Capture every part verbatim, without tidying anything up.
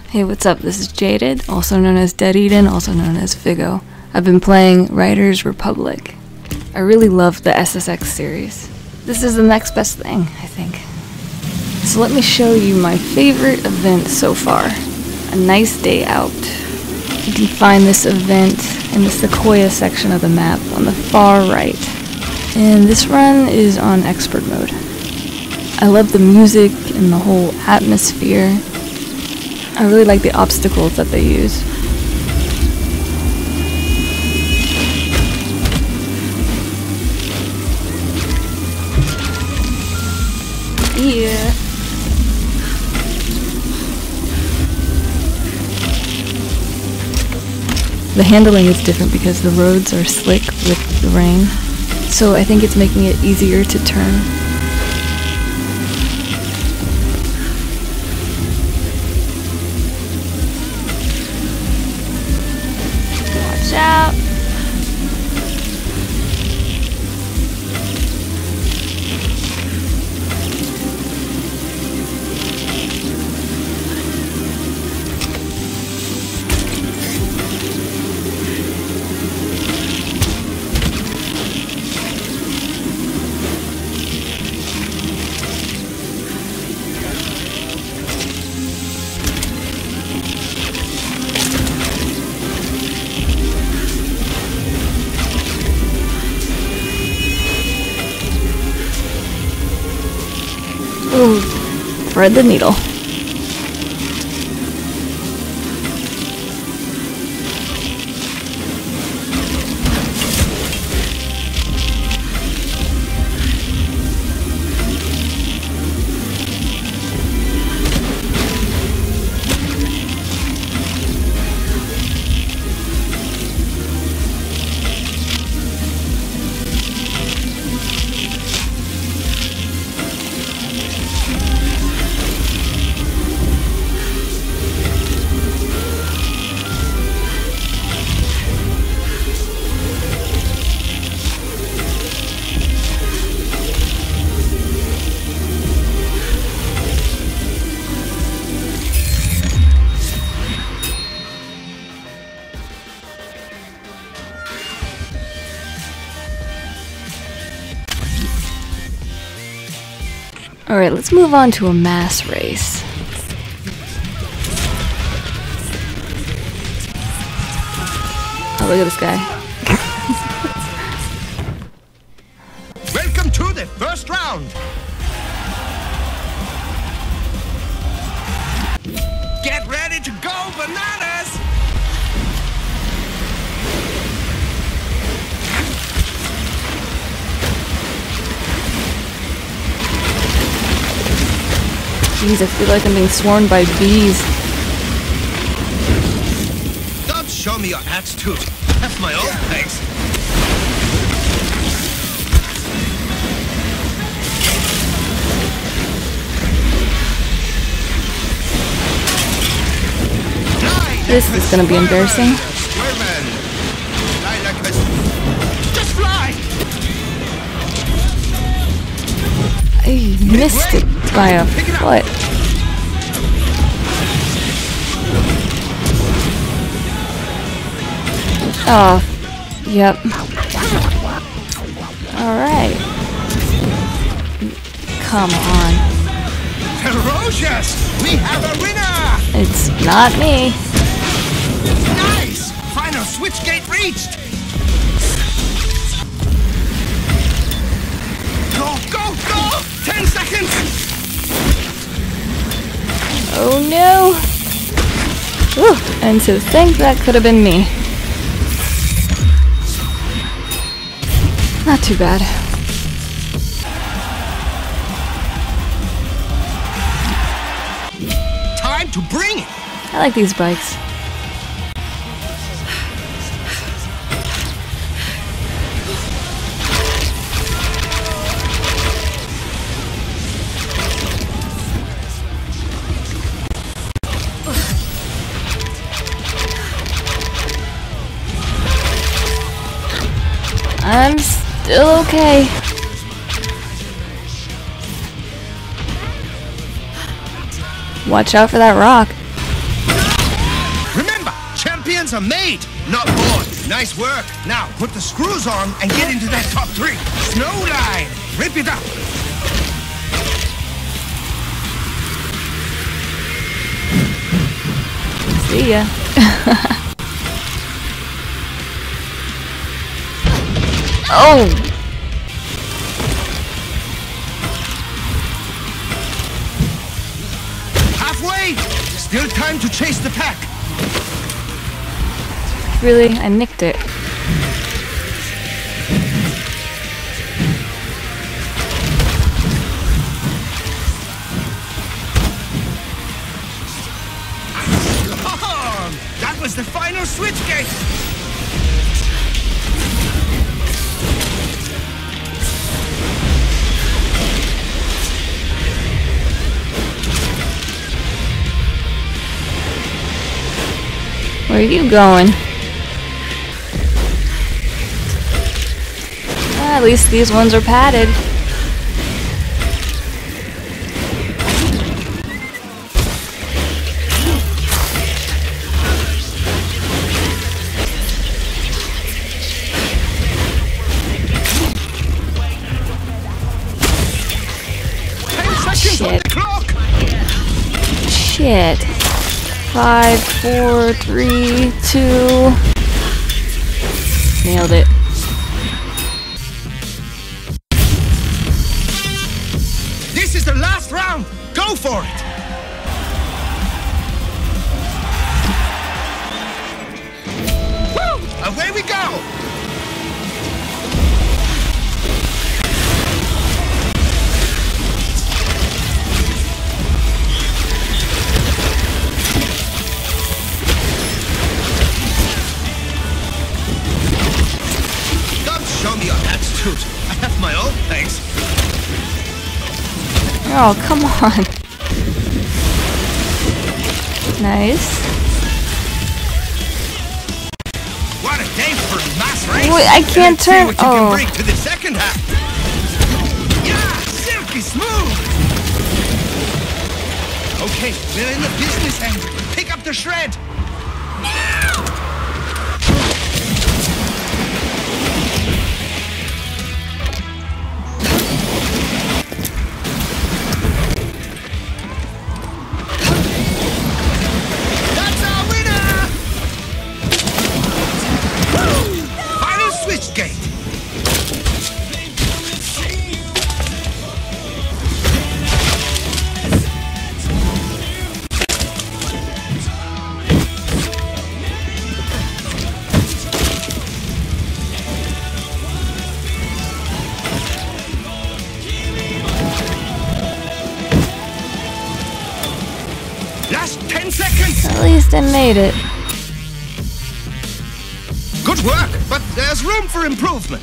Hey, what's up? This is JadeDead, also known as JadeDead, also known as Figo. I've been playing Riders Republic. I really love the S S X series. This is the next best thing, I think. So let me show you my favorite event so far. A nice day out. You can find this event in the Sequoia section of the map on the far right. And this run is on expert mode. I love the music and the whole atmosphere. I really like the obstacles that they use. Yeah. The handling is different because the roads are slick with the rain, so I think it's making it easier to turn. Watch out! Ooh, thread the needle. Alright, let's move on to a mass race. Oh, look at this guy. Welcome to the first round. Get ready to go bananas. Jeez, I feel like I'm being swarmed by bees. Don't show me your attitude. That's my own place. This is gonna be embarrassing. Just fly. I missed it by a foot. Oh, yep. Alright. Come on. Ferocious! We have a winner! It's not me. Nice! Final switch gate reached! Go, go, go! Ten seconds! Oh no! Whew. And to think that could have been me. Not too bad. Time to bring it! I like these bikes. I'm still okay. Watch out for that rock. wheels are made, not bought. Nice work. Now, put the screws on and get into that top three. Snow line. Rip it up. See ya. Oh! Halfway! Still time to chase the pack. Really? I nicked it. Oh, that was the final switch gate. Where are you going? Ah, at least these ones are padded. Shit. Shit. Five, four, three, two. Nailed it. This is the last round. Go for it. Woo! Away we go. Show me your attitude. I have my own, thanks. Oh, come on. Nice. What a day for a mass race. Wait, I can't Let's see turn. what you Oh. can bring to the second half. Yeah, silky smooth. Okay, we're in the business end. Pick up the shred. Last ten seconds! At least I made it. Good work, but there's room for improvement.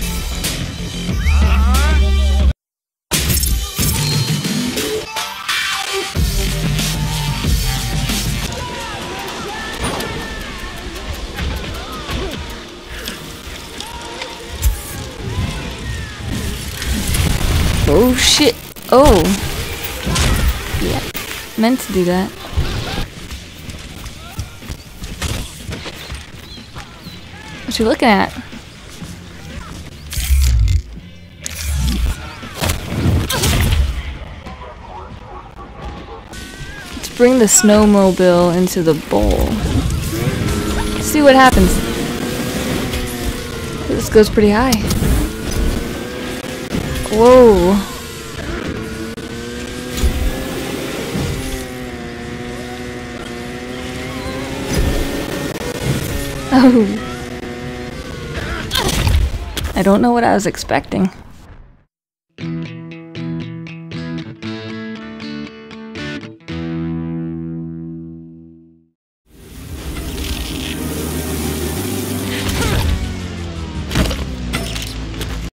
Oh shit. Oh. Yeah. Meant to do that. What you looking at? Let's bring the snowmobile into the bowl. Let's see what happens. This goes pretty high. Whoa. Oh. I don't know what I was expecting.